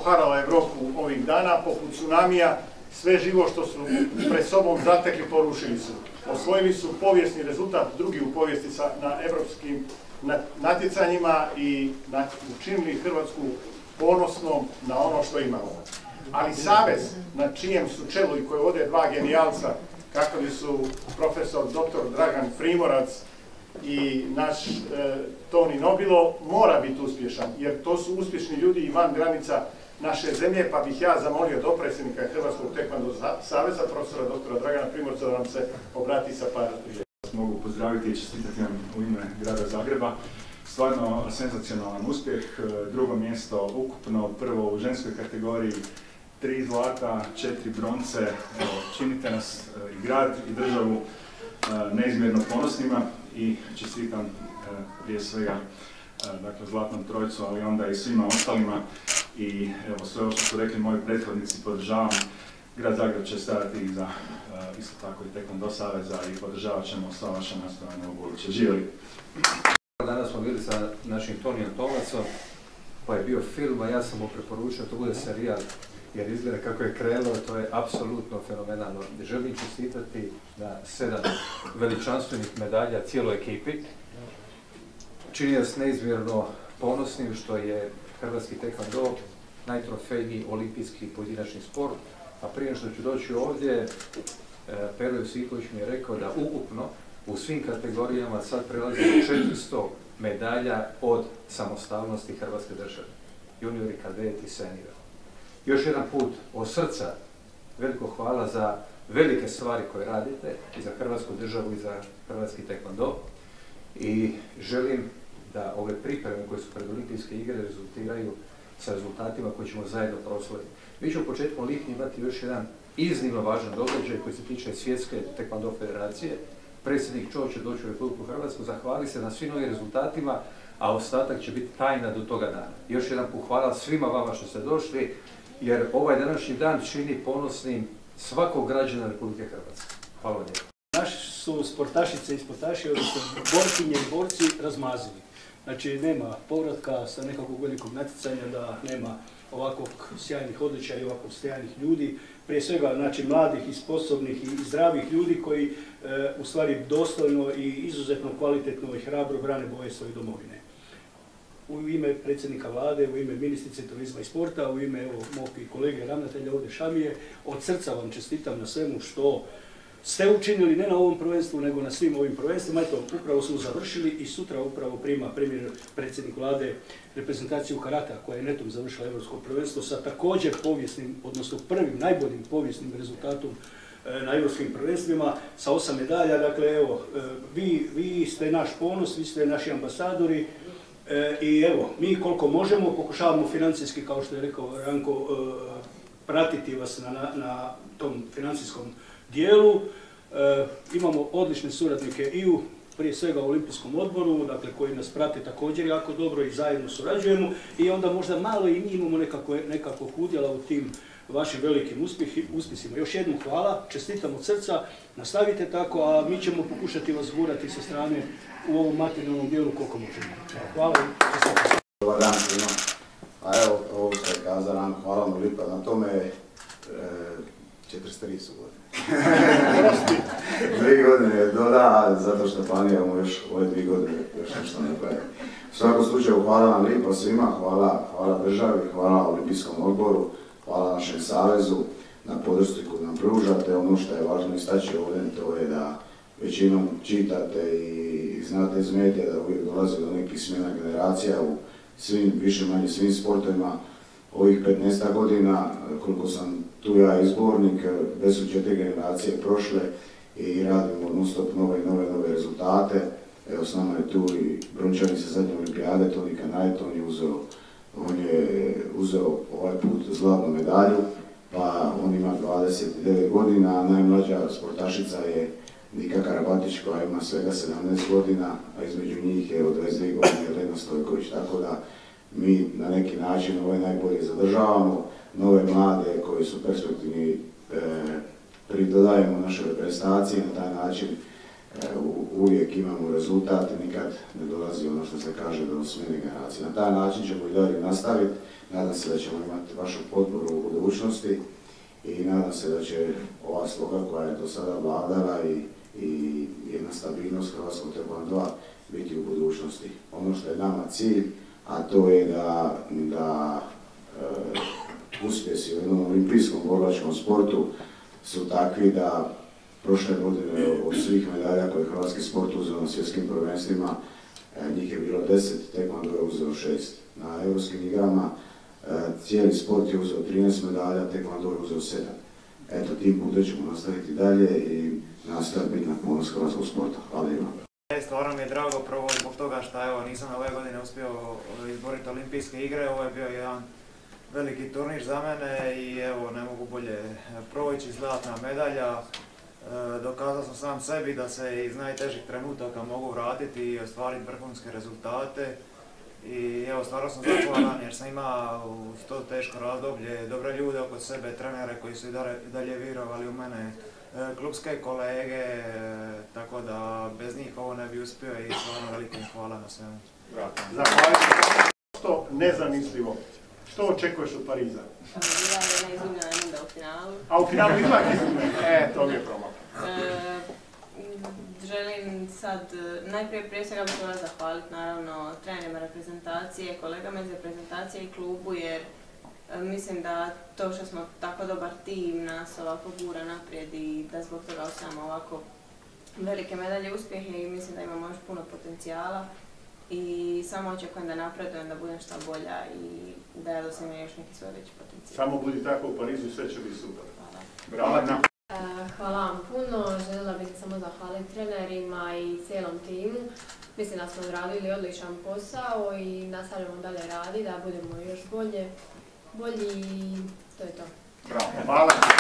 poharala Evropu ovih dana, poput tsunamija, sve živo što su pred sobom zatekli porušili su. Osvojili su povijesni rezultat, drugi u povijesti na evropskim natjecanjima i učinili Hrvatsku ponosnom na ono što imamo. Ali savez na čijem su čelu i koje vode dva genijalca, kakvi su profesor dr. Dragan Primorac i naš Toni Nobilo, mora biti uspješan, jer to su uspješni ljudi i van granica naše zemlje, pa bih ja zamolio dopredsjednika Hrvatskog tekvando saveza, profesora dr. Dragana Primorca, da nam se obrati sa par riječi. Mogu pozdraviti i čestitati vam u ime grada Zagreba. Stvarno senzacionalan uspjeh, drugo mjesto ukupno, prvo u ženskoj kategoriji, 3 zlata, 4 bronce. Činite nas i grad i državu neizmjerno ponosnima i čestitam prije svega dakle, zlatnom trojcu, ali onda i svima ostalima. I evo, sve ovo što su rekli moji prethodnici podržavam. Grad Zagreb će stajati iza isto tako i Tekvando saveza i podržavat ćemo sva vaša nastojanja u buduće. Živjeli! Danas smo bili sa našim Tonijom Tomacom, pa je bio film, a ja sam mu preporučio da to bude serijal, jer izgleda kako je krenulo, to je apsolutno fenomenalno. Želim čestitati na 7 veličanstvenih medalja cijeloj ekipi. Čini nas neizmjerno ponosnim što je hrvatski tekvando najtrofejniji olimpijski pojedinačni sport, a prije što ću doći ovdje, Pero Josipović mi je rekao da ukupno u svim kategorijama sad prelazi 400 medalja od samostalnosti Hrvatske države. Juniori, kadet i senior. Još jedan put od srca veliko hvala za velike stvari koje radite i za Hrvatsku državu i za hrvatski tekvando. I želim da ove pripreme koje su pred olimpijske igre rezultiraju sa rezultatima koje ćemo zajedno proslaviti. Mi ćemo početkom lipnja imati još jedan iznimno važan događaj koji se tiče Svjetske tekvando federacije. Predsjednik Čo će doći u Republiku Hrvatsku, zahvali se na svim ovim rezultatima, a ostatak će biti tajna do toga dana. Još jedan put hvala svima vama što ste došli, jer ovaj današnji dan čini ponosnim svakog građana Republike Hrvatske. Hvala vam lijepo. Naši su sportašice i sportaši, odnosno borkinje i borci, razmazili. Znači, nema povratka sa nekakvog velikog natjecanja, da nema ovakvog sjajnih odličja i ovakvog sjajnih ljudi. Prije svega, znači, mladih i sposobnih i zdravih ljudi koji u stvari dostojno i izuzetno kvalitetno i hrabro brane boje svoje domovine. U ime predsjednika vlade, u ime ministrice turizma i sporta, u ime mog i kolege ravnatelja ovdje Šamije, od srca vam čestitam na svemu što ste učinili, ne na ovom prvenstvu, nego na svim ovim prvenstvima. Eto, upravo smo završili i sutra upravo prima premijer predsjednik vlade reprezentaciju karata koja je netom završila evropsko prvenstvo sa također povijesnim, odnosno prvim najboljim povijesnim rezultatom na evropskim prvenstvima sa 8 medalja. Dakle, evo, vi ste naš ponos, vi ste naši ambasadori i evo, mi koliko možemo pokušavamo financijski, kao što je rekao Ranko, pratiti vas na tom financijskom dijelu. Imamo odlične suradnike i prije svega u Olimpijskom odboru, dakle, koji nas prate također jako dobro i zajedno surađujemo, i onda možda malo i mi imamo nekakvog udjela u tim vašim velikim uspjesima. Još jednom hvala, čestitam od srca, nastavite tako, a mi ćemo pokušati vas gurati sa strane u ovom materijalnom dijelu koliko možemo. Hvala i čestitam. Dobar dan svima. A evo, ovo što je kazao nam, hvala mu lipa na tome, 43 su godine. 2 godine doda, zato što planiramo još ove 2 godine još nešto napraviti. U svakom slučaju, hvala vam lijepo svima, hvala državi, hvala Olimpijskom odboru, hvala našem savezu na podršci koju nam pružate. Ono što je važno istaći ovdje, to je da većinom čitate i znate iz medija da uvijek dolazi do nekih smjena generacija u svim, više manje svim sportovima. Ovih 15 godina, koliko sam tu ja izbornik, već su 4 generacije prošle i radimo non-stop nove rezultate. Evo, s nama je tu i brončanik sa zadnje olimpijade, Toni Kanajton, on je uzeo ovaj put zlatnu medalju, pa on ima 29 godina, a najmlađa sportašica je Nika Karabatić koja ima svega 17 godina, a između njih je od 22 godine Lena Stojković, tako da mi na neki način ove najbolje zadržavamo, nove mlade koji su perspektivni pridodajemo našoj reprezentaciji, na taj način uvijek imamo rezultat i nikad ne dolazi ono što se kaže do smjene generacije. Na taj način ćemo i dalje nastaviti, Nadam se da ćemo imati vašu potporu u budućnosti i nadam se da će ova sloga koja je do sada vladala i jedna stabilnost hrvatskog taekwondoa biti u budućnosti. Ono što je nama cilj, a to je da uspjesi u jednom olimpijskom borlačkom sportu su takvi da prošle godine od svih medalja koje je hrvatski sport uzeo na svjetskim prvenstvima, njih je bilo 10, taekwondo je uzeo 6. Na europskim igrama cijeli sport je uzeo 13 medalja, taekwondo je uzeo 7. Eto, tim putem ćemo nastaviti dalje i nastaviti biti na ponos hrvatskog sporta. Hvala lijepo. Stvarno mi je drago prvo zbog toga što evo, nisam ove godine uspio izboriti olimpijske igre. Ovo je bio jedan veliki turnir za mene i evo, ne mogu bolje proći, zlatna medalja. Dokazao sam sam sebi da se iz najtežih trenutaka mogu vratiti i ostvariti vrhunske rezultate. I evo, stvarno sam zahvalan jer sam imao u to teško razdoblje dobre ljude oko sebe, trenere koji su i dalje vjerovali u mene, klubske kolege, tako da bez njih ovo ne bi uspio i stvarno veliko im hvala na svemu. Zahvaljujem. Što nezamislivo. Što očekuješ od Pariza? Bila je jedna izgubljena runda u finalu. A u finalu ipak izgubljena? To mi je promak. Želim sad, prije svega bih htjela zahvaliti naravno trenerima reprezentacije, kolegama iz reprezentacije i klubu jer mislim da to što smo tako dobar tim nas ovako gura naprijed i da zbog toga osvajamo ovako velike medalje uspjehe i mislim da imamo još puno potencijala i samo očekujem da napredujem, da budem što bolja i da dosegnem još neki svoj veći potencijal. Samo budi tako u Parizu i sve će biti super. Hvala. Bravo. Hvala vam puno, željela bih se samo zahvaliti trenerima i cijelom timu. Mislim da smo odradili odličan posao i nastavljamo dalje raditi, da budemo još bolji i to je to. Bravo. Hvala.